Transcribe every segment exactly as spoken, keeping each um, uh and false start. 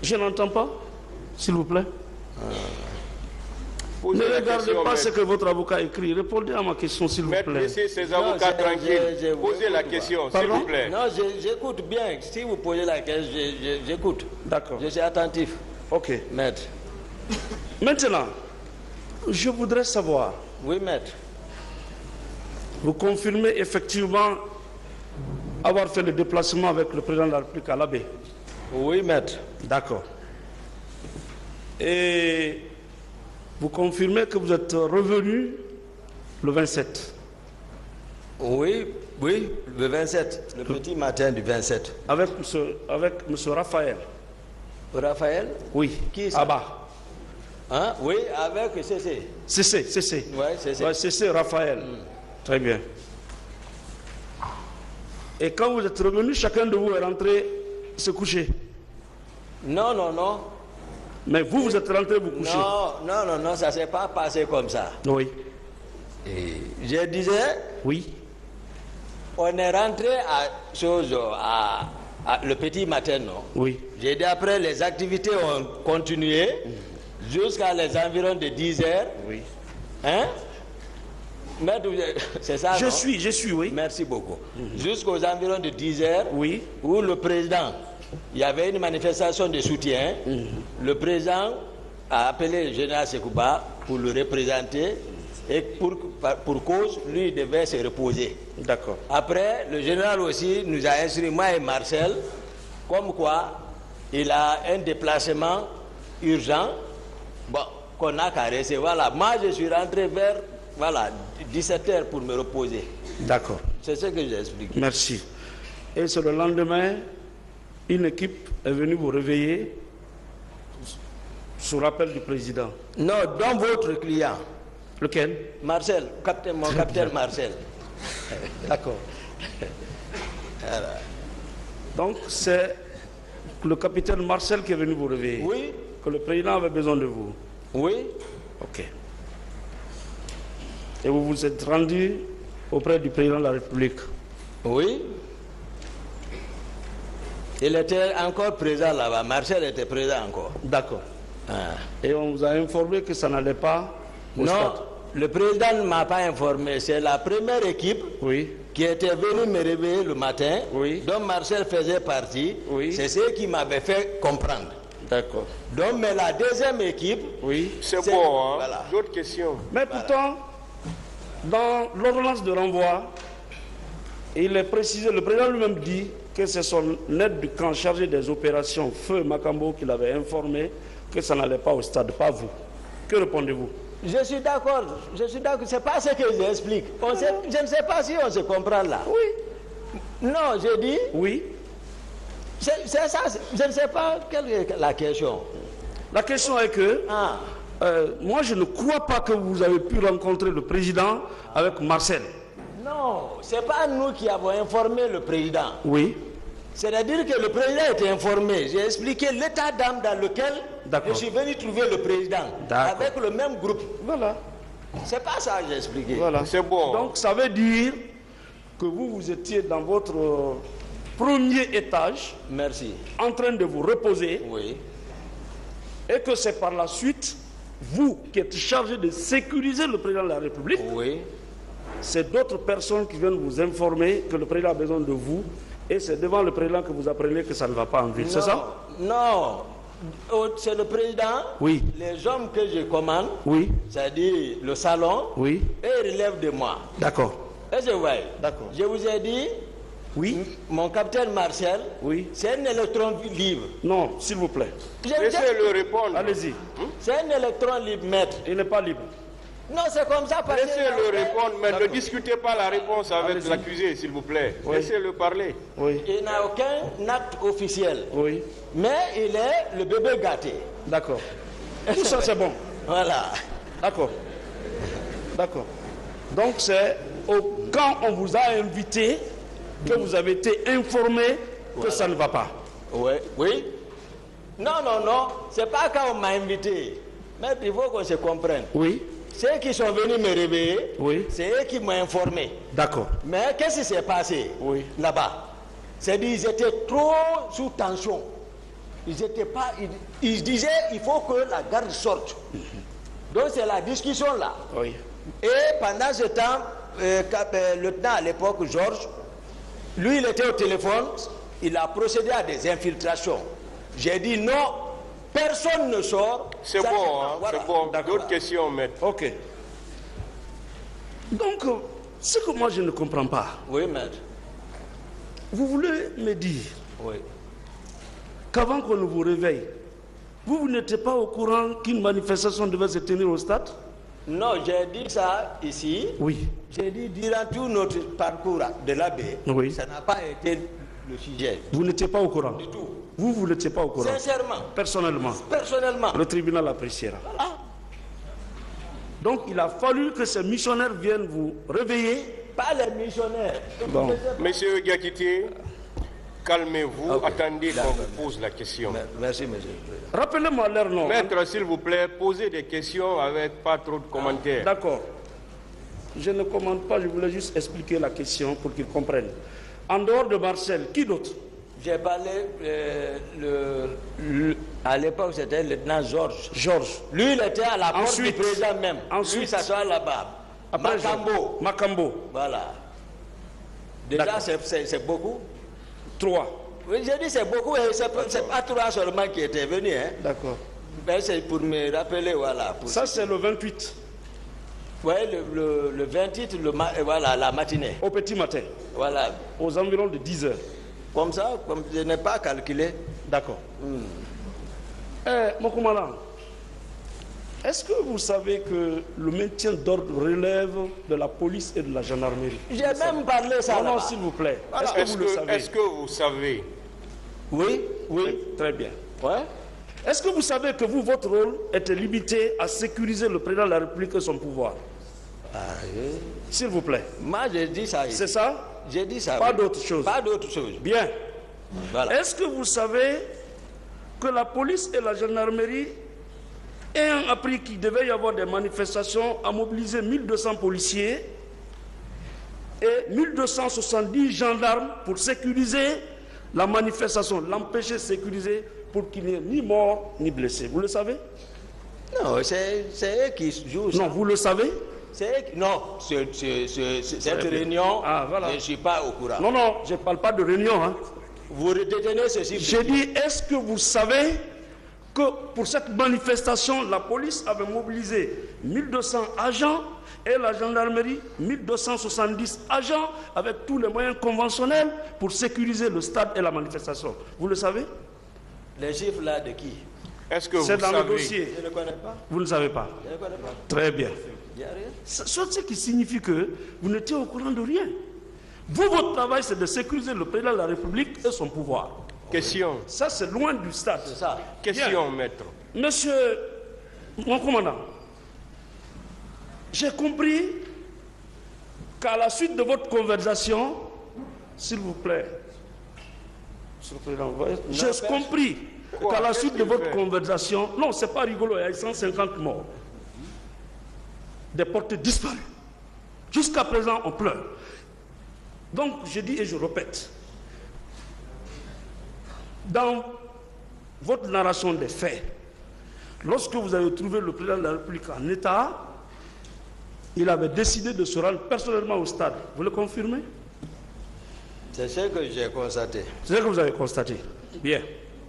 Je n'entends pas, s'il vous plaît. Euh, ne regardez pas ce que votre avocat écrit. Répondez à ma question, s'il vous plaît. Laissez ces avocats tranquilles. Posez la question, s'il vous plaît. Non, j'écoute bien. Si vous posez la question, j'écoute. D'accord. Je suis attentif. Ok. Maître. Maintenant, je voudrais savoir. Oui, maître. Vous confirmez effectivement avoir fait le déplacement avec le président de la République à l'Abbé? Oui, maître. D'accord. Et vous confirmez que vous êtes revenu le vingt-sept? Oui, oui, le vingt-sept, le petit matin du vingt-sept. Avec monsieur, avec monsieur Raphaël? Raphaël? Oui. Qui ça? Ah bah. Hein? Oui, avec C C. C C, C C. Oui, C C. Ouais, C C, Raphaël. Mm. Très bien. Et quand vous êtes revenu, chacun de vous est rentré se coucher? Non, non, non. Mais vous, vous êtes rentré vous coucher? Non, non, non, non, ça ne s'est pas passé comme ça. Oui. Et je disais... Oui. On est rentré à, chose, à, à le petit matin, non? Oui. J'ai dit après, les activités ont continué mmh. jusqu'à les environs de dix heures. Oui. Hein? C'est ça, Je non? suis, je suis, oui. Merci beaucoup. Mmh. Jusqu'aux environs de dix heures, oui. où le président, il y avait une manifestation de soutien. Mmh. Le président a appelé le général Sekouba pour le représenter. Et pour, pour cause, lui il devait se reposer. D'accord. Après, le général aussi nous a instruit, moi et Marcel, comme quoi il a un déplacement urgent, bon, qu'on a caressé. Voilà, moi je suis rentré vers voilà, dix-sept heures pour me reposer. D'accord. C'est ce que j'ai expliqué. Merci. Et sur le lendemain, une équipe est venue vous réveiller sous rappel du président? Non, dans votre client. Lequel? Marcel, capitaine, mon capitaine Marcel. D'accord. Donc c'est le capitaine Marcel qui est venu vous réveiller? Oui. Que le président avait besoin de vous? Oui. Ok. Et vous vous êtes rendu auprès du président de la République? Oui. Il était encore présent là-bas. Marcel était présent encore. D'accord. Ah. Et on vous a informé que ça n'allait pas au Non. stade? Le président ne m'a pas informé. C'est la première équipe oui. qui était venue me réveiller le matin, oui. dont Marcel faisait partie. Oui. C'est ce qui m'avait fait comprendre. D'accord. Donc, mais la deuxième équipe... Oui. C'est bon, hein? Voilà. D'autres questions? Mais voilà. Pourtant, dans l'ordonnance de renvoi, il est précisé, le président lui-même dit que c'est son aide de camp chargé des opérations, Feu Makambo, qui l'avait informé que ça n'allait pas au stade, pas vous. Que répondez-vous? Je suis d'accord, je suis d'accord, c'est pas ce que j'explique. On sait, je ne sais pas si on se comprend là. Oui. Non, je dis... Oui. C'est ça, je ne sais pas quelle est la question. La question est que, ah. euh, moi je ne crois pas que vous avez pu rencontrer le président avec Marcel. Non, ce n'est pas nous qui avons informé le président. Oui. C'est-à-dire que le président était informé. J'ai expliqué l'état d'âme dans lequel je suis venu trouver le président. Avec le même groupe. Voilà. C'est pas ça que j'ai expliqué. Voilà. C'est bon. Donc ça veut dire que vous, vous étiez dans votre premier étage. Merci. En train de vous reposer. Oui. Et que c'est par la suite, vous qui êtes chargé de sécuriser le président de la République. Oui. C'est d'autres personnes qui viennent vous informer que le président a besoin de vous. Et c'est devant le président que vous apprenez que ça ne va pas en ville, c'est ça? Non, c'est le président, oui. Les hommes que je commande, oui. C'est-à-dire le salon, oui. Et ils relèvent de moi. D'accord. Et je vois. D'accord. Je vous ai dit, oui. Mon capitaine Marcel, oui. C'est un électron libre. Non, s'il vous plaît. Laissez-le répondre. Allez-y. Hum? C'est un électron libre, maître. Il n'est pas libre. Non, c'est comme ça. Laissez-le répondre, mais ne discutez pas la réponse avec l'accusé, s'il vous plaît. Oui. Laissez-le parler. Oui. Il n'a aucun acte officiel. Oui. Mais il est le bébé gâté. D'accord. Tout ça, c'est bon. Voilà. D'accord. D'accord. Donc, c'est quand on vous a invité que vous avez été informé que voilà. Ça ne va pas. Oui. Oui. Non, non, non. C'est pas quand on m'a invité. Mais il faut qu'on se comprenne. Oui. Ceux qui sont venus me réveiller, oui. C'est eux qui m'ont informé. D'accord. Mais qu'est-ce qui s'est passé oui. Là-bas? C'est-à-dire qu'ils étaient trop sous tension. ils étaient pas... Ils, ils disaient il faut que la garde sorte. Donc c'est la discussion là. Oui. Et pendant ce temps, euh, euh, le lieutenant à l'époque, Georges, lui il était au téléphone, il a procédé à des infiltrations. J'ai dit non, personne ne sort. C'est bon, hein, voilà. C'est bon. D'autres questions, maître. Ok. Donc, ce que moi je ne comprends pas. Oui, maître. Vous voulez me dire oui. qu'avant qu'on ne vous réveille, vous, vous n'étiez pas au courant qu'une manifestation devait se tenir au stade? Non, j'ai dit ça ici. Oui. J'ai dit durant tout notre parcours de l'abbé, oui. Ça n'a pas été le sujet. Vous n'étiez pas au courant? Du tout. Vous, vous n'étiez pas au courant? Sincèrement. Personnellement? Personnellement. Le tribunal appréciera. Voilà. Donc il a fallu que ces missionnaires viennent vous réveiller. Pas les missionnaires. Bon. Monsieur Diakité, calmez-vous, okay. Attendez qu'on vous pose la question. Merci, monsieur. Rappelez-moi leur nom. Maître, s'il vous plaît, posez des questions avec pas trop de commentaires. Ah, d'accord. Je ne commande pas, je voulais juste expliquer la question pour qu'ils comprennent. En dehors de Marcel, qui d'autre? J'ai parlé, euh, le, le, à l'époque c'était le lieutenant Georges. Georges. Lui, il était à la porte ensuite, du président même. Ensuite, lui, s'assoit là-bas. Macambo. Macambo. Voilà. Déjà, c'est beaucoup. Trois. Oui, j'ai dit c'est beaucoup, et c'est pas trois seulement qui étaient venus. Hein. D'accord. Ben, c'est pour me rappeler, voilà. Pour ça, c'est le vingt-huit. Oui, le, le, le vingt-huit, le, voilà, la matinée. Au petit matin. Voilà. Aux environs de dix heures. Comme ça, comme je n'ai pas calculé. D'accord. Hmm. Eh, mon commandant, est-ce que vous savez que le maintien d'ordre relève de la police et de la gendarmerie? J'ai même parlé ça. Non, non, s'il vous plaît. Voilà. Est-ce que, est vous que, le savez? Est-ce que vous savez? Oui, oui, très bien. Ouais. Est-ce que vous savez que vous, votre rôle était limité à sécuriser le président de la République et son pouvoir? Ah, oui. S'il vous plaît. Moi, j'ai dit ça. C'est ça? J'ai dit ça. Pas oui. d'autre chose. Pas d'autre chose. Bien. Voilà. Est-ce que vous savez que la police et la gendarmerie, ayant appris qu'il devait y avoir des manifestations, a mobilisé mille deux cents policiers et mille deux cent soixante-dix gendarmes pour sécuriser la manifestation, l'empêcher de sécuriser pour qu'il n'y ait ni mort ni blessé? Vous le savez? Non, c'est eux qui jouent ça. Non, vous le savez? C'est non, ce, ce, ce, cette réunion, ah, voilà. Je ne suis pas au courant. Non, non, je ne parle pas de réunion. Hein. Vous retenez ceci. J'ai dit, est-ce que vous savez que pour cette manifestation, la police avait mobilisé mille deux cents agents et la gendarmerie mille deux cent soixante-dix agents avec tous les moyens conventionnels pour sécuriser le stade et la manifestation? Vous le savez? Les chiffres là de qui? Est-ce que vous C'est dans savez? le dossier. Je ne connais pas. Vous ne savez pas? Je ne connais pas. Très bien. Il n'y a rien. Ce qui signifie que vous n'étiez au courant de rien. Vous, votre travail, c'est de sécuriser le président de la République et son pouvoir. Question. Ça, c'est loin du stade. C'est ça. Question, bien. maître. Monsieur, mon commandant, j'ai compris qu'à la suite de votre conversation, s'il vous plaît, Monsieur le Président, j'ai compris qu'à la suite de votre fait? conversation, non, c'est pas rigolo, il y a cent cinquante morts, des portées disparues. Jusqu'à présent, on pleure. Donc, je dis et je répète, dans votre narration des faits, lorsque vous avez trouvé le président de la République en état, il avait décidé de se rendre personnellement au stade. Vous le confirmez? C'est ce que j'ai constaté. C'est ce que vous avez constaté. Bien.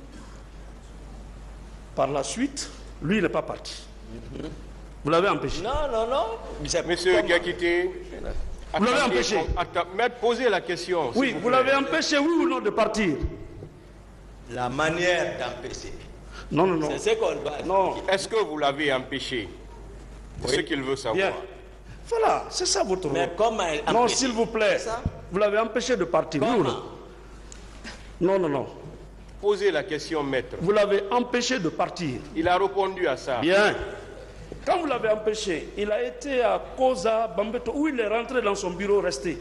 Par la suite, lui, il n'est pas parti. Mm-hmm. Vous l'avez empêché? Non, non, non. Monsieur Diakité, vous l'avez empêché? Maître, posez la question. Oui, vous, vous l'avez empêché, oui ou non, de partir? La manière d'empêcher. Non, non, non. C'est ce qu'on doit. Non. Est-ce que vous l'avez empêché? C'est oui. Ce qu'il veut savoir. Bien. Voilà, c'est ça votre rôle. Mais comment empêcher? Non, s'il vous plaît. Vous l'avez empêché de partir. Comment? Oui ou non? Non, non, non. Posez la question, maître. Vous l'avez empêché de partir. Il a répondu à ça. Bien. Quand vous l'avez empêché, il a été à Koza, Bambeto, où il est rentré dans son bureau resté.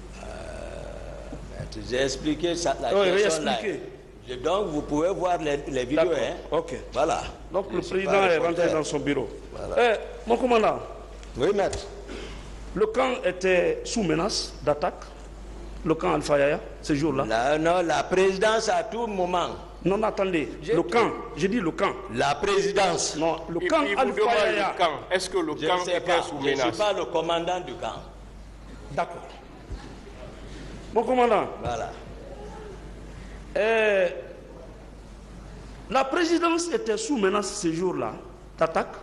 Euh, J'ai expliqué ça, la oui, question là. Donc vous pouvez voir les, les vidéos. Hein. Ok. Voilà. Donc Je le président est rentré dans son bureau. Voilà. Eh, mon commandant. Oui, maître. Le camp était sous menace d'attaque. Le camp Alpha Yaya, ce jour-là. Non, la présidence à tout moment. Non, attendez. Le camp. J'ai dit le camp. La présidence. Non, le Et camp puis, vous Alpha demandez Yaya. le camp. Est-ce que le Je camp ne sais était pas. sous Je ne suis menace? pas le commandant du camp. D'accord. Mon commandant, Voilà. euh, la présidence était sous menace ces jours-là d'attaque?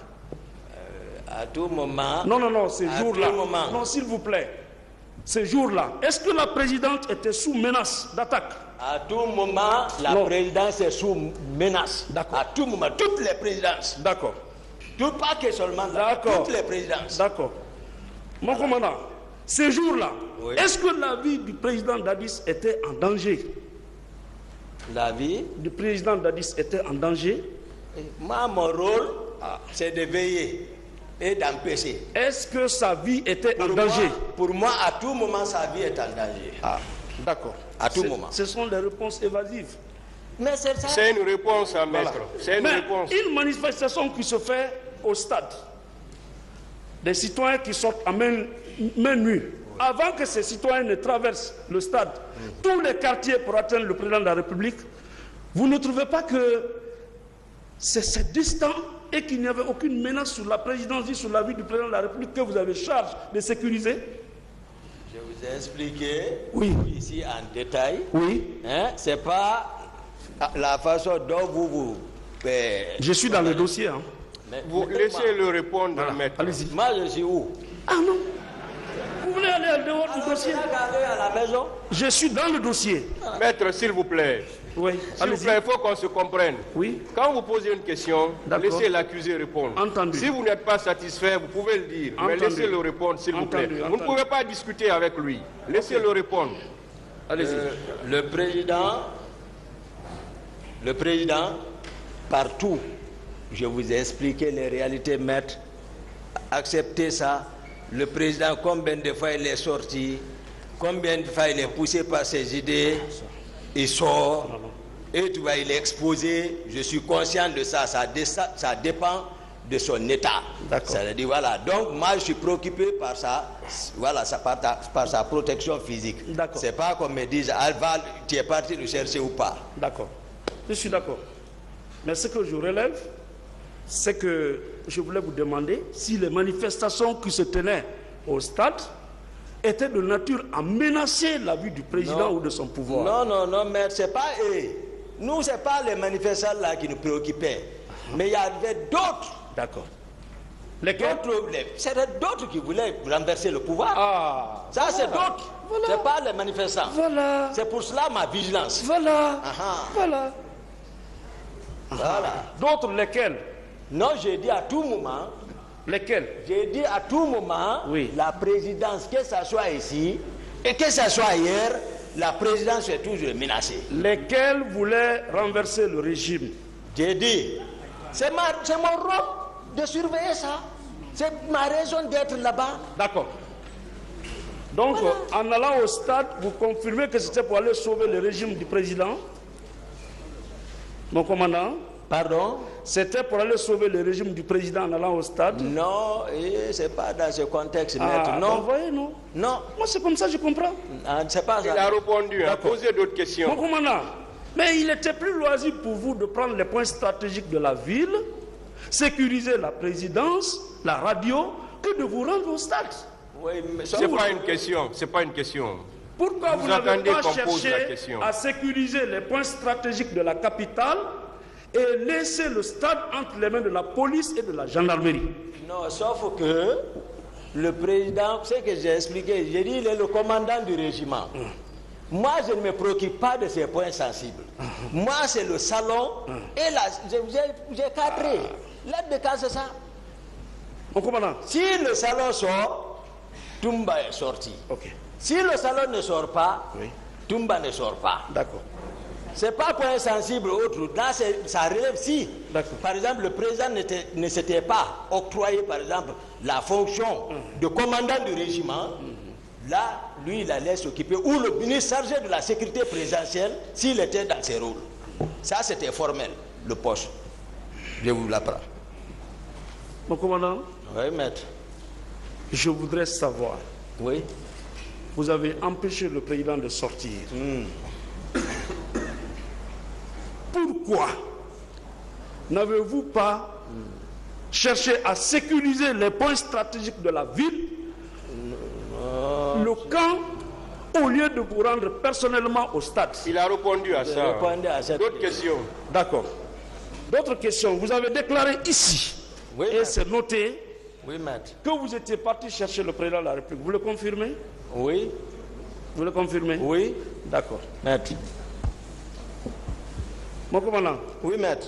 À tout moment. Non, non, non, ces À jours-là. tout moment. Non, s'il vous plaît. Ces jours-là. Est-ce que la présidente était sous menace d'attaque? À tout moment, la Non. présidence est sous menace. D'accord. À tout moment, toutes les présidences. D'accord. Tout, pas que seulement là, D'accord. toutes les présidences. D'accord. Mon commandant, ces jours-là, Oui. est-ce que la vie du président Dadis était en danger? La vie, Du président Dadis était en danger? moi, mon rôle, c'est de veiller et d'empêcher. Est-ce que sa vie était Pour en moi, danger? pour moi, à tout moment, sa vie est en danger. Ah, d'accord. À tout C'est- moment. Ce sont des réponses évasives. Mais c'est ça. C'est une réponse à Voilà. mettre. C'est une Mais réponse. une manifestation qui se fait au stade, des citoyens qui sortent à main, main nue, avant que ces citoyens ne traversent le stade, tous les quartiers pour atteindre le président de la République, vous ne trouvez pas que c'est c'est distant et qu'il n'y avait aucune menace sur la présidence ni sur la vie du président de la République que vous avez charge de sécuriser? Je vous ai expliqué Oui. ici en détail. Oui. Hein, c'est pas la façon dont vous vous. euh, Je suis dans le dossier. Hein. mais- Vous mais- laissez-le répondre, maître. Allez-y. Moi, je suis où? Ah non. Vous voulez aller en dehors du Alors, dossier? je vais aller à la maison. Je suis dans le dossier. Maître, s'il vous plaît. Oui. S'il vous Allez-y. plaît, il faut qu'on se comprenne. Oui. Quand vous posez une question, D'accord. laissez l'accusé répondre. Entendu. Si vous n'êtes pas satisfait, vous pouvez le dire. Mais Entendu. laissez-le répondre, s'il vous plaît. Entendu, Vous entendu. ne pouvez pas discuter avec lui. Laissez-le répondre. Allez-y. Euh, le président, le président, partout, je vous ai expliqué les réalités, maître. Acceptez ça. Le président, combien de fois il est sorti, combien de fois il est poussé par ses idées, il sort, et tu vois, il est exposé. Je suis conscient de ça. Ça, dé- ça, ça dépend de son état. D'accord. Ça veut dire, voilà. Donc, moi, je suis préoccupé par ça, voilà, ça, par, ta- par sa protection physique. D'accord. C'est pas qu'on me dise, Alva, tu es parti le chercher ou pas. D'accord. Je suis d'accord. Mais ce que je relève, c'est que je voulais vous demander si les manifestations qui se tenaient au stade étaient de nature à menacer la vie du président Non. ou de son pouvoir. Non, non, non, mais c'est pas eux. Nous, c'est pas les manifestants là qui nous préoccupaient. Mais il y avait d'autres. D'accord. Lesquels? D'autres, les- c'était d'autres qui voulaient renverser le pouvoir. Ah. Ça, c'est d'autres. Voilà. C'est pas les manifestants. Voilà. C'est pour cela ma vigilance. Voilà. Ah, ah. Voilà. Voilà. D'autres lesquels? Non, j'ai dit à tout moment, Lesquels? j'ai dit à tout moment, Oui. la présidence, que ça soit ici et que ça soit ailleurs, la présidence est toujours menacée. Lesquels voulaient renverser le régime? J'ai dit, c'est ma- c'est mon rôle de surveiller ça. C'est ma raison d'être là-bas. D'accord. Donc, en allant au stade, vous confirmez que c'était pour aller sauver le régime du président? Mon commandant, Pardon? c'était pour aller sauver le régime du président en allant au stade? Non, et c'est pas dans ce contexte, Ah, maître. vous Non, voyez, non? non, Moi, c'est comme ça, je comprends. ah, c'est pas Il a ça. répondu. Hein. D'accord. Posez d'autres Mon questions. commandant, mais il était plus loisible pour vous de prendre les points stratégiques de la ville, sécuriser la présidence, la radio, que de vous rendre au stade. Oui, mais C'est pas une question. C'est pas une question. Pourquoi vous, Vous n'avez attendez pas qu'on pose la cherché question. à sécuriser les points stratégiques de la capitale et laisser le stade entre les mains de la police et de la gendarmerie? Non, sauf que le président, c'est que j'ai expliqué, j'ai dit, il est le commandant du régiment. Moi, je ne me préoccupe pas de ces points sensibles. Moi, c'est le salon et là, j'ai j'ai cadré. L'aide de cas, c'est ça. Mon commandant, Si le salon sort, Toumba est sorti. ok, Si le salon ne sort pas, oui, Toumba ne sort pas. d'accord. C'est pas point sensible autre. Là, c'est- ça relève si. D'accord. Par exemple, le président n'était- ne s'était pas octroyé, par exemple, la fonction de commandant du régiment. Là, lui, il allait s'occuper, ou le ministre chargé de la sécurité présidentielle, s'il était dans ses rôles. Ça, c'était formel, le poste. Je vous l'apprends. Mon commandant, Oui, maître. je voudrais savoir, Oui. vous avez empêché le président de sortir. Pourquoi pourquoi n'avez-vous pas cherché à sécuriser les points stratégiques de la ville, le camp, au lieu de vous rendre personnellement au stade? Il a répondu à ça. D'autres questions? D'accord. D'autres questions. Vous avez déclaré ici, oui, et c'est noté, oui, maître, que vous étiez parti chercher le président de la République. Vous le confirmez? Oui. Vous le confirmez? Oui. D'accord. Maître. Mon commandant. Oui, maître.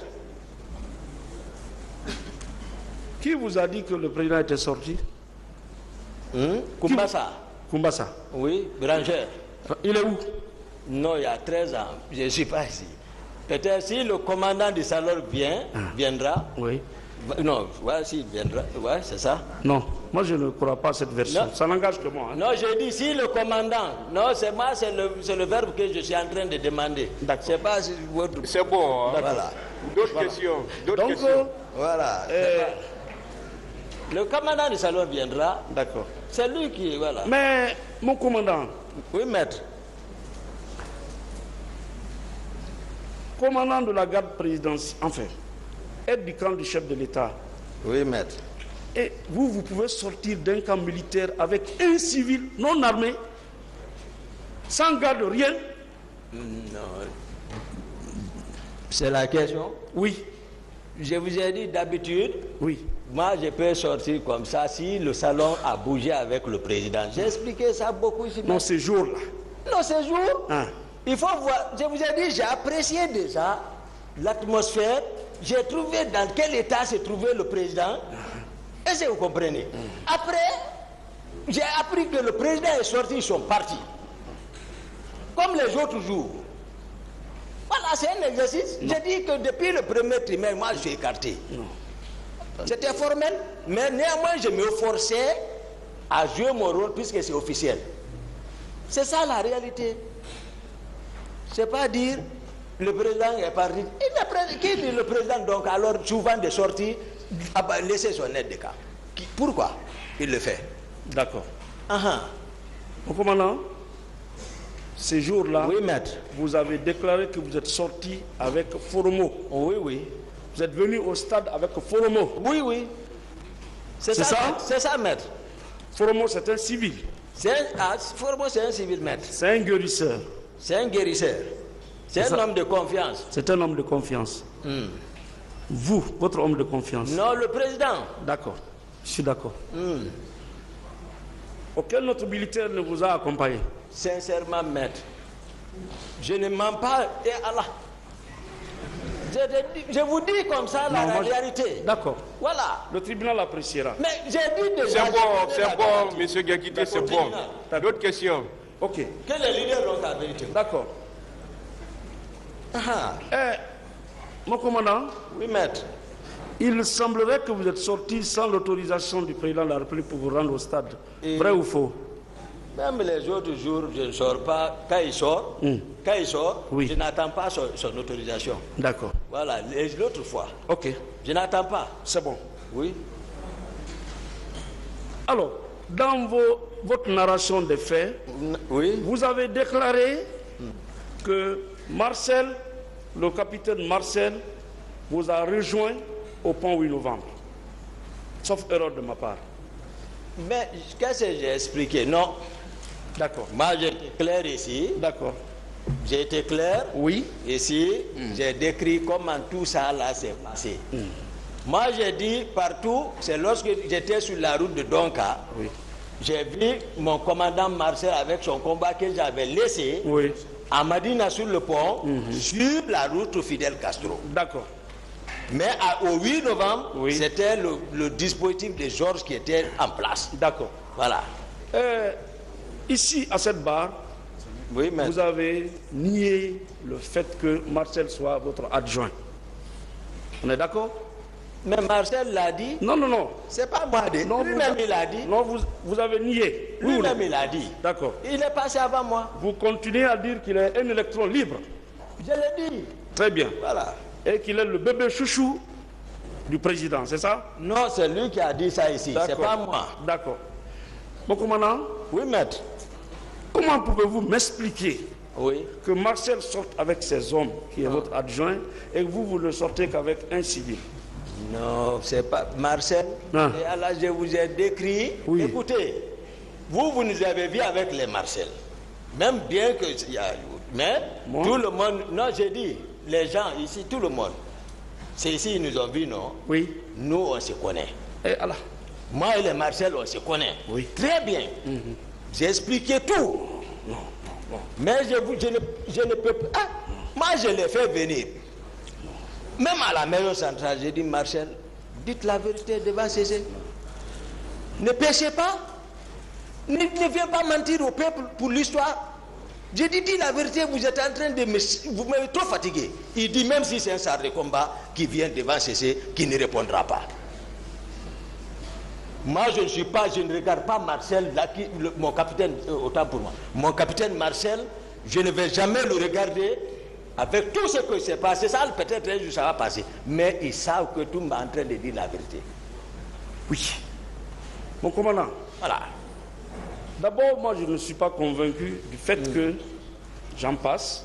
Qui vous a dit que le président était sorti? Hum? Kumbasa. Kumbasa. Oui, Branger. Il est où? Non, il y a treize ans. Je ne suis pas ici. Peut-être si le commandant du salon vient, ah. viendra. Oui. Non, ouais, s'il viendra. Ouais, c'est ça. Non, moi je ne crois pas à cette version. Non. Ça n'engage que moi. Hein. Non, je dis si le commandant. Non, c'est moi, c'est le, le verbe que je suis en train de demander. C'est pas votre. C'est bon. Hein? Voilà. D'autres voilà. questions. Donc, questions. Euh, voilà. Euh, le commandant du salon viendra. D'accord. C'est lui qui. Voilà. Mais, mon commandant. Oui, maître. Commandant de la garde présidentielle, enfin, aide du camp du chef de l'État. Oui, maître. Et vous, vous pouvez sortir d'un camp militaire avec un civil non armé, sans garde, rien? Non. C'est la question? Oui. Je vous ai dit d'habitude. Oui. Moi, je peux sortir comme ça si le salon a bougé avec le président. J'ai expliqué ça beaucoup ici. Non, ces jours-là. Non, ces jours. Ah. Il faut voir. Je vous ai dit, j'ai apprécié déjà l'atmosphère. J'ai trouvé dans quel état se trouvait le président. Est-ce que vous comprenez? Après, j'ai appris que le président est sorti, ils sont partis. Comme les autres jours. Voilà, c'est un exercice. J'ai dit que depuis le premier trimestre, moi, je suis écarté. C'était formel, mais néanmoins, je me forçais à jouer mon rôle puisque c'est officiel. C'est ça la réalité. C'est pas dire le président est parti. Il est pré... Qui dit le président donc alors souvent de sortie ah bah, laisser son aide de camp? Pourquoi il le fait? D'accord. Uh-huh. Mon commandant, ces jours-là, oui, maître, vous avez déclaré que vous êtes sorti avec Foromo. Oui, oui. Vous êtes venu au stade avec Foromo. Oui, oui. C'est ça, ça? C'est ça, maître. Foromo, c'est un civil. C'est un, ah, Foromo, c'est un civil, maître. C'est un guérisseur. C'est un guérisseur. C'est un ça. homme de confiance. C'est un homme de confiance. Mm. Vous, votre homme de confiance. Non, le président. D'accord. Je suis d'accord. Mm. Aucun autre militaire ne vous a accompagné? Sincèrement, maître, je ne mens pas. Et Allah. Je, je vous dis comme ça non, la réalité. Je... D'accord. Voilà. Le tribunal appréciera. Mais j'ai dit déjà. C'est bon, c'est bon, monsieur Gakité, c'est bon. D'autres questions? Ok. Que les leaders ont la vérité. D'accord. Ah. Eh, mon commandant? Oui, maître. Il semblerait que vous êtes sorti sans l'autorisation du président de la République pour vous rendre au stade. Et vrai ou faux? Même les autres jours, je ne sors pas. Quand il sort, mm. quand il sort, oui. je n'attends pas son, son autorisation. D'accord. Voilà, l'autre fois. Ok. Je n'attends pas. C'est bon. Oui. Alors, dans vos, votre narration des faits, oui. vous avez déclaré mm. que Marcel, le capitaine Marcel, vous a rejoint au pont huit novembre. Sauf erreur de ma part. Mais qu'est-ce que j'ai expliqué? Non. D'accord. Moi, j'étais clair ici. D'accord. J'ai été clair. Oui. Ici, mm. j'ai décrit comment tout ça là s'est passé. Mm. Moi, j'ai dit partout, c'est lorsque j'étais sur la route de Donka, oui. j'ai vu mon commandant Marcel avec son combat que j'avais laissé oui. à Madina sur le pont, mm-hmm. sur la route Fidel Castro. D'accord. Mais à, au huit novembre, oui. c'était le, le dispositif de Georges qui était en place. D'accord. Voilà. Euh, ici, à cette barre, oui, vous avez nié le fait que Marcel soit votre adjoint. On est d'accord? Mais Marcel l'a dit. Non, non, non. C'est pas moi. Lui-même, il l'a dit. Non, vous, vous avez nié. Lui-même, il l'a dit. D'accord. Il est passé avant moi. Vous continuez à dire qu'il est un électron libre. Je l'ai dit. Très bien. Voilà. Et qu'il est le bébé chouchou du président, c'est ça? Non, c'est lui qui a dit ça ici, c'est pas moi. D'accord. Mon commandant? Oui, maître. Comment pouvez-vous m'expliquer oui. que Marcel sorte avec ses hommes, qui est ah. votre adjoint, et que vous, vous ne sortez qu'avec un civil. Non, c'est pas Marcel. Ah. Et alors, je vous ai décrit. Oui. Écoutez, vous, vous nous avez vu avec les Marcel. Même bien que... Mais Moi? tout le monde... Non, j'ai dit, les gens ici, tout le monde. C'est ici, ils nous ont vus, non? Oui. Nous, on se connaît. Et alors? Moi et les Marcel, on se connaît. Oui. Très bien. Mm-hmm. J'ai expliqué tout. Non, non, non. Mais je, vous, je, ne, je ne peux pas... Ah, moi, je l'ai fait venir. Même à la maison centrale, j'ai dit, Marcel, dites la vérité devant Cécile. Ne péchez pas. Ne, ne viens pas mentir au peuple pour l'histoire. J'ai dit, dis la vérité, vous êtes en train de me... Vous m'avez trop fatigué. Il dit, même si c'est un char de combat qui vient devant Cécile, qui ne répondra pas. Moi, je ne suis pas, je ne regarde pas Marcel, là, qui, le, mon capitaine, euh, autant pour moi. Mon capitaine Marcel, je ne vais jamais le regarder avec tout ce que s'est passé. Ça, peut-être un jour, ça va passer. Mais ils savent que tout le monde est en train de dire la vérité. Oui. Mon commandant. Voilà. D'abord, moi, je ne suis pas convaincu du fait mmh. que j'en passe.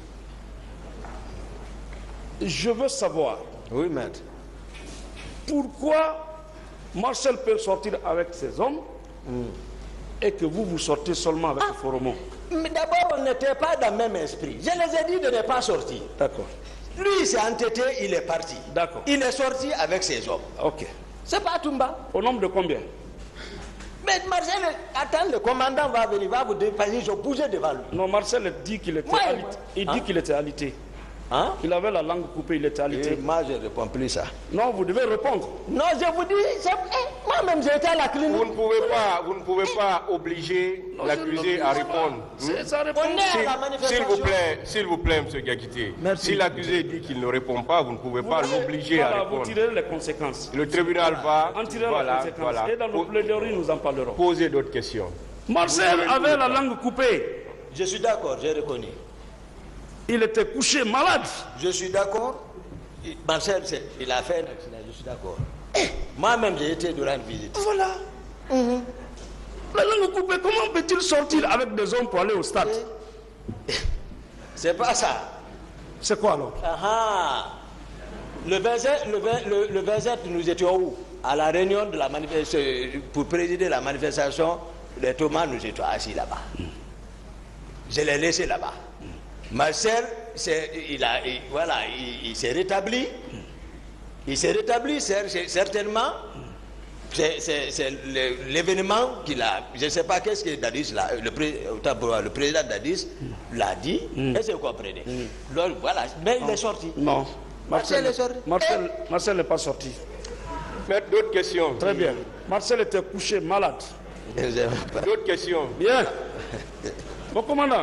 Je veux savoir. Oui, maître. Pourquoi Marcel peut sortir avec ses hommes mmh. et que vous, vous sortez seulement avec ah, le Foromon? Mais d'abord, on n'était pas dans le même esprit. Je les ai dit de ne pas sortir. D'accord. Lui, il s'est entêté, il est parti. D'accord. Il est sorti avec ses hommes. Ok. C'est pas Toumba. Au nombre de combien? Mais Marcel, attends, le commandant va venir, va vous dépasser, je bougeais devant lui. Non, Marcel dit qu'il était, ouais, alité. Il hein? dit qu'il était alité. Hein? Il avait la langue coupée, il était alité. Et moi, je ne réponds plus ça. Non, vous devez répondre. Non, je vous dis, eh, moi-même, j'ai été à la clinique. Vous ne pouvez pas, vous ne pouvez pas obliger l'accusé à répondre. C'est ça répond. S'il vous plaît, s'il vous plaît, M. Gakité, si l'accusé dit qu'il ne répond pas, vous ne pouvez pas l'obliger à répondre. Vous tirez les conséquences. Le tribunal va... En tirer voilà, les conséquences. Voilà. Et dans nos plaidoiries, nous en parlerons. Posez d'autres questions. Marcel avait la langue coupée. Je suis d'accord, j'ai reconnu. Il était couché malade. Je suis d'accord. Marcel, il a fait un accident, je suis d'accord. Eh, moi-même, j'ai été durant une visite. Voilà. Mm-hmm. La langue coupée, comment peut-il sortir avec des hommes pour aller au stade? C'est pas ça. C'est quoi alors? Ah, le vingt-sept, le, vingt, le, le vingt-sept, nous étions où? À la réunion de la manifestation, pour présider la manifestation, les Thomas, nous étions assis là-bas. Mm. Je l'ai laissé là-bas. Marcel, il, a, il, voilà, il, il s'est rétabli. Il s'est rétabli, certainement. C'est l'événement qu'il a. Je ne sais pas qu'est-ce que Dadis, là, le, pré, le président Dadis l'a dit. Mm. Est-ce que vous comprenez? Mm. Donc, voilà. Mais non. Il est sorti. Non. Marcel, Marcel est sorti. Marcel, Marcel n'est pas sorti. Mais d'autres questions. Très bien. Marcel était couché malade. D'autres questions. Bien. Mon commandant.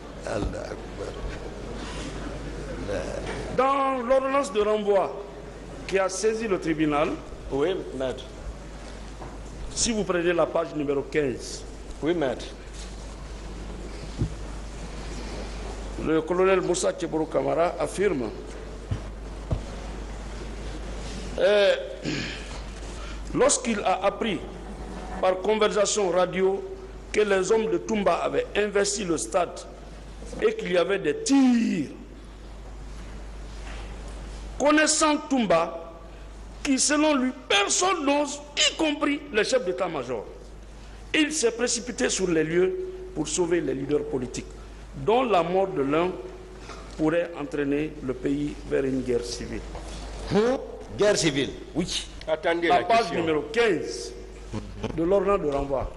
Dans l'ordonnance de renvoi qui a saisi le tribunal, oui, maître. Si vous prenez la page numéro quinze, oui, maître. Le colonel Moussa Tcheboro Kamara affirme euh, lorsqu'il a appris par conversation radio que les hommes de Toumba avaient investi le stade et qu'il y avait des tirs. Connaissant Toumba, qui selon lui, personne n'ose, y compris le chef d'état-major, il s'est précipité sur les lieux pour sauver les leaders politiques, dont la mort de l'un pourrait entraîner le pays vers une guerre civile. Hum? Guerre civile? Oui. Attendez la, la page question. numéro quinze de l'ordonnance de renvoi.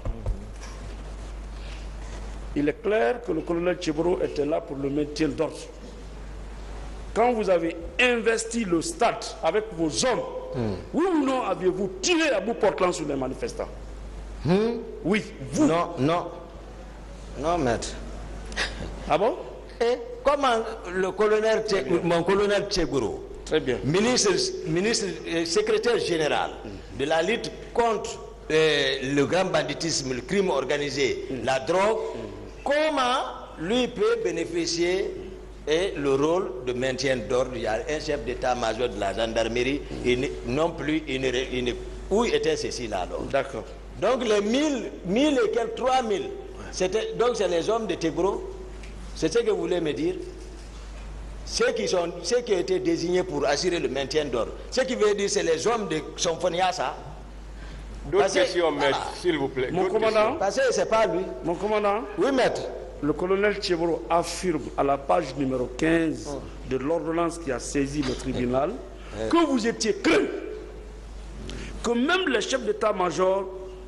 Il est clair que le colonel Tcheboro était là pour le maintien d'ordre. Quand vous avez investi le stade avec vos hommes, mm. oui ou non aviez-vous tiré à bout portant sur les manifestants? mm. Oui, vous. Non, non. Non, maître. Ah bon? Et comment le colonel, mon colonel Tcheboro, très bien, ministre, ministre euh, secrétaire général mm. de la lutte contre euh, le grand banditisme, le crime organisé, mm. la drogue, mm. comment lui peut bénéficier et le rôle de maintien d'ordre? Il y a un chef d'état-major de la gendarmerie, il non plus, il ne, il ne, où était ceci là alors? D'accord. Donc les mille, mille et quelques, trois mille, c'était, donc c'est les hommes de Tcheboro? C'est ce que vous voulez me dire? Ceux qui, sont, ceux qui ont été désignés pour assurer le maintien d'ordre. Ce qui veut dire c'est les hommes de Somphoniasa. D'autres questions, maître, voilà. S'il vous plaît. Mon commandant, parce que c'est pas lui. Mon commandant. Oui, maître. Le colonel Tchevoro affirme à la page numéro quinze oh. de l'ordonnance qui a saisi le tribunal eh. que vous étiez craint, que même les chefs d'état-major,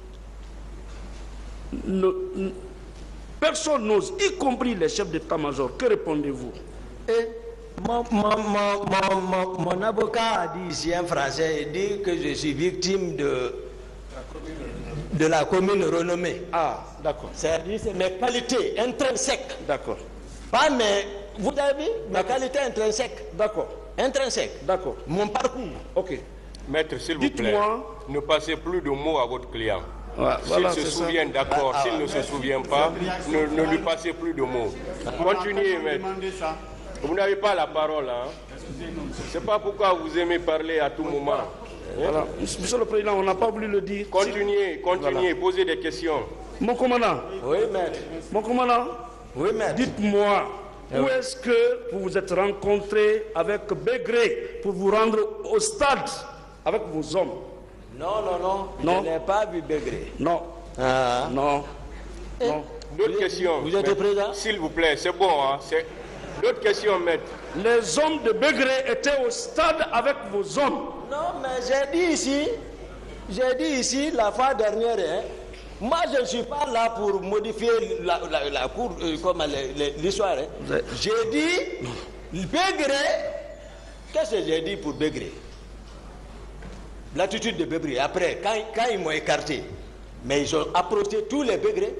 personne n'ose, y compris les chefs d'état-major. Que répondez-vous? Eh, mon, mon, mon, mon, mon avocat a dit ici en français, il dit que je suis victime de, de la commune renommée. Ah, d'accord. C'est-à-dire c'est mes qualités intrinsèques. D'accord. Pas mes, vous avez vu, mes qualités intrinsèques. D'accord. Intrinsèques. D'accord. Mon parcours. Ok. Maître, s'il vous plaît, ne passez plus de mots à votre client. Ouais, s'il voilà, se souvient, d'accord. Ah, s'il ah, ne se souvient pas, ne, ne lui passez plus de mots. Continuez, maître. Vous n'avez pas la parole, hein? C'est pas pourquoi vous aimez parler à tout moment. Voilà. Monsieur le Président, on n'a pas voulu le dire. Continuez, continuez, voilà. Posez des questions. Mon commandant. Oui, maître. Mon commandant. Oui, maître. Dites-moi, où oui. est-ce que vous vous êtes rencontré avec Bégré pour vous rendre au stade avec vos hommes? Non, non, non. non. Je n'ai pas vu Bégré. Non. Ah. Non. Eh. Non. D'autres questions? Vous êtes présent? S'il vous plaît, c'est bon, hein? D'autres questions, maître? Les hommes de Bégré étaient au stade avec vos hommes. Non, mais j'ai dit ici, j'ai dit ici la fois dernière, hein, moi je ne suis pas là pour modifier la, la, la cour, euh, comme l'histoire. Hein. J'ai dit, Bégré, qu'est-ce que j'ai dit pour Bégré? L'attitude de Bégré. Après, quand, quand ils m'ont écarté, mais ils ont approché tous les Bégrés.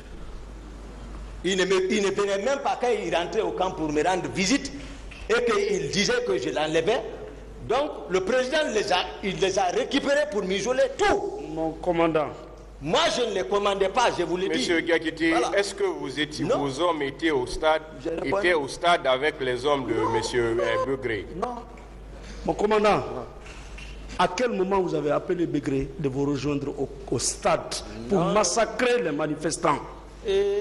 Il ne, me, il ne venait même pas quand il rentrait au camp pour me rendre visite et qu'il disait que je l'enlevais. Donc le président les a, il les a récupérés pour m'isoler tout. Mon commandant. Moi je ne les commandais pas, je vous l'ai dit. Monsieur Gakité, voilà. Est-ce que vous étiez, vos hommes étaient au stade, étaient au stade avec les hommes de Monsieur Bégré? Non. Mon commandant, non. À quel moment vous avez appelé Bégré de vous rejoindre au, au stade pour non. massacrer les manifestants? Et...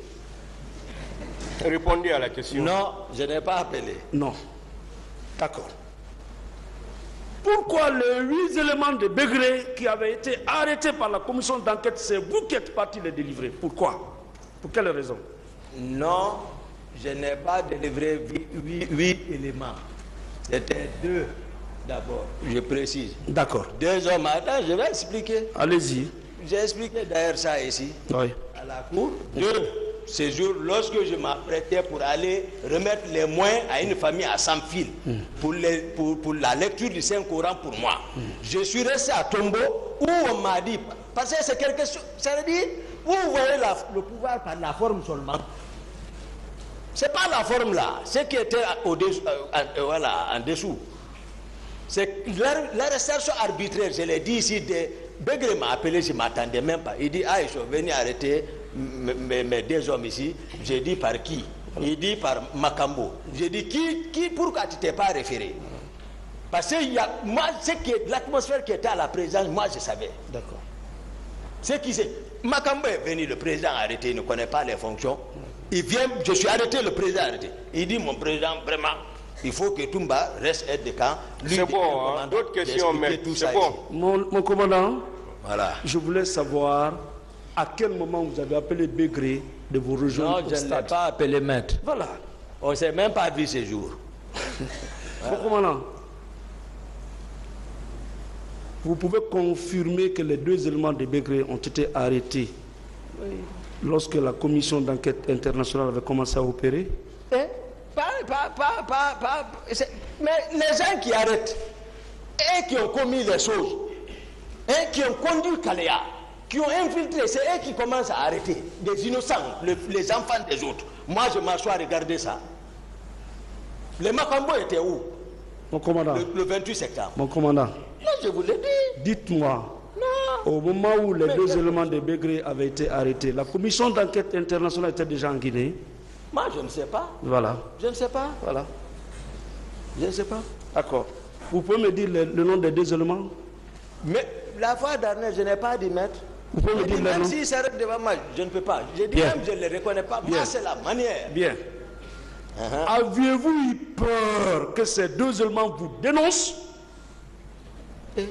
Répondez à la question. Non, je n'ai pas appelé. Non. D'accord. Pourquoi les huit éléments de Bégré qui avaient été arrêtés par la commission d'enquête, c'est vous qui êtes parti les délivrer? Pourquoi? Pour quelle raison? Non, je n'ai pas délivré huit, huit éléments. C'était deux d'abord, je précise. D'accord. Deux hommes. Attends, je vais expliquer. Allez-y. J'ai expliqué d'ailleurs ça ici. Oui. À la cour. Deux. Ce jour, lorsque je m'apprêtais pour aller remettre les moyens à une famille à Samfil mm. pour, pour, pour la lecture du Saint-Coran pour moi, mm. je suis resté à Tombo où on m'a dit, parce que c'est quelque chose, ça veut dire, vous voyez la, le pouvoir par la forme seulement. C'est pas la forme là, ce qui était au dessous, euh, euh, voilà, en dessous. C'est l'arrestation arbitraire, je l'ai dit ici, de Bégré m'a appelé, je ne m'attendais même pas. Il dit, ah, ils sont venus arrêter mes, mes deux hommes ici. J'ai dit, par qui? Il dit, par Makambo. J'ai dit, qui, qui, pourquoi tu ne t'es pas référé? Parce que y a, moi, l'atmosphère qui était à la présidence, moi, je savais. D'accord. Ce qui c'est, Makambo est venu, le président a arrêté, il ne connaît pas les fonctions. Il vient, je suis arrêté, le président a arrêté. Il dit, mon président, vraiment, il faut que Toumba reste aide de camp. C'est bon, hein? D'autres questions, mais c'est bon. Mon, mon commandant, voilà. Je voulais savoir à quel moment vous avez appelé Bégré de vous rejoindre non, au stade. Non, je n'ai pas appelé maître. Voilà. On ne s'est même pas vu ce jour. Voilà. Mon commandant, vous pouvez confirmer que les deux éléments de Bégré ont été arrêtés oui. lorsque la commission d'enquête internationale avait commencé à opérer? Eh? Pas, pas, pas, pas, pas, mais les gens qui arrêtent et qui ont commis les choses, et qui ont conduit Kalea, qui ont infiltré, c'est eux qui commencent à arrêter des innocents, le, les enfants des autres. Moi, je m'assois à regarder ça. Les Makambo étaient où? Mon commandant. Le, le vingt-huit septembre. Mon commandant. Non, je vous l'ai dit. Dites-moi. Non. Au moment où les mais, deux mais, éléments de Bégré avaient été arrêtés, la commission d'enquête internationale était déjà en Guinée? Moi, je ne sais pas. Voilà. Je ne sais pas. Voilà. Je ne sais pas. D'accord. Vous pouvez me dire le, le nom des deux éléments? Mais la fois dernière, je n'ai pas dit maître. Vous pouvez me dire le nom? Même s'ils s'arrêtent devant moi, je ne peux pas. Je dis Bien. même, je ne les reconnais pas. Bien. Moi, c'est la manière. Bien. Uh-huh. Aviez-vous eu peur que ces deux éléments vous dénoncent? Et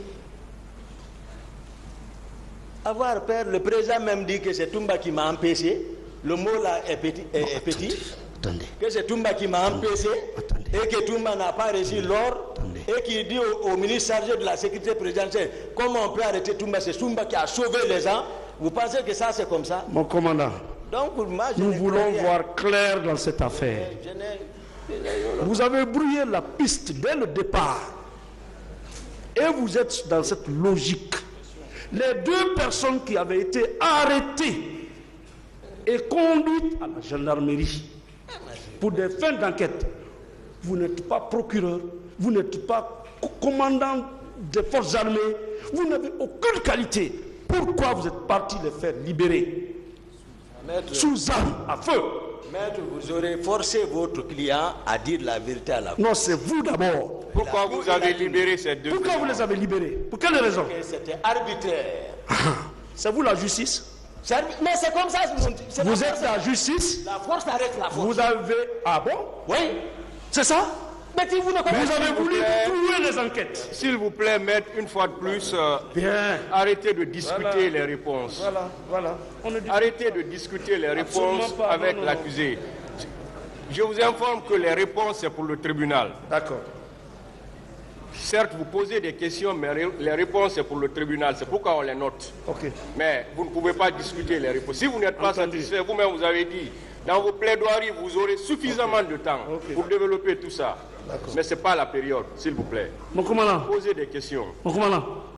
avoir peur, le président même dit que c'est Toumba qui m'a empêché. Le mot là est petit. Est, est petit. Attendez. Que c'est Toumba qui m'a empêché. Attendez. Et que Toumba n'a pas reçu l'ordre. Et qui dit au, au ministre chargé de la sécurité présidentielle, comment on peut arrêter Toumba? C'est Toumba qui a sauvé les gens. Vous pensez que ça c'est comme ça? Mon commandant, donc, moi, je nous voulons voir clair dans cette affaire. Vous avez brouillé la piste dès le départ. Et vous êtes dans cette logique. Les deux personnes qui avaient été arrêtées et conduites à la gendarmerie pour des fins d'enquête, vous n'êtes pas procureur, vous n'êtes pas commandant des forces armées, vous n'avez aucune qualité. Pourquoi vous êtes parti les faire libérer? Maître, sous arme, à feu. Maître, vous aurez forcé votre client à dire la vérité à la fois. Non, c'est vous d'abord. Pourquoi vous avez libéré ces deux? Pourquoi vous les avez libérés? Pour quelle raison? C'était arbitraire. C'est vous la justice? Mais c'est comme ça. Vous êtes la justice? La force arrête la force. Vous avez... Ah bon? Oui. C'est ça? Mais si vous, ne vous avez voulu trouver les enquêtes. S'il vous plaît, maître, une fois de plus, euh, Bien. arrêtez de discuter voilà. les réponses. Voilà, voilà. On ne arrêtez de discuter les réponses pas, avec l'accusé. Je vous informe que les réponses, c'est pour le tribunal. D'accord. Certes, vous posez des questions, mais les réponses, c'est pour le tribunal. C'est pourquoi on les note. Okay. Mais vous ne pouvez pas discuter les réponses. Si vous n'êtes pas satisfait, vous-même, vous avez dit, dans vos plaidoiries, vous aurez suffisamment okay. de temps okay. pour développer tout ça. Mais ce n'est pas la période, s'il vous plaît. Mon commandant. Posez des questions. Mon commandant.